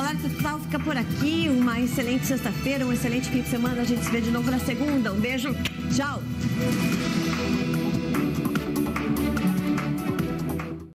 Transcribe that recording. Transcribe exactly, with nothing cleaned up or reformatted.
Alerta Total fica por aqui. Uma excelente sexta-feira, um excelente fim de semana. A gente se vê de novo na segunda. Um beijo. Tchau.